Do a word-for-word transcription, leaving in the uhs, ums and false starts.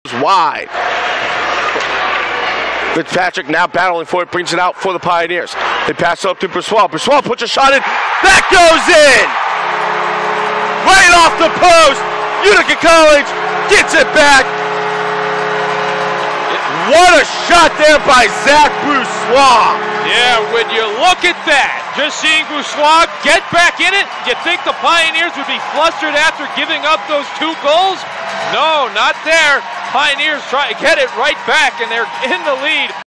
wide. Fitzpatrick now battling for it, brings it out for the Pioneers. They pass it up to Borsoi. Borsoi puts a shot in. That goes in! Right off the post. Utica College gets it back. What a shot there by Zach Borsoi. Yeah, when you look at that, just seeing Borsoi get back in it, you think the Pioneers would be flustered after giving up those two goals? No, not there. Pioneers try to get it right back, and they're in the lead.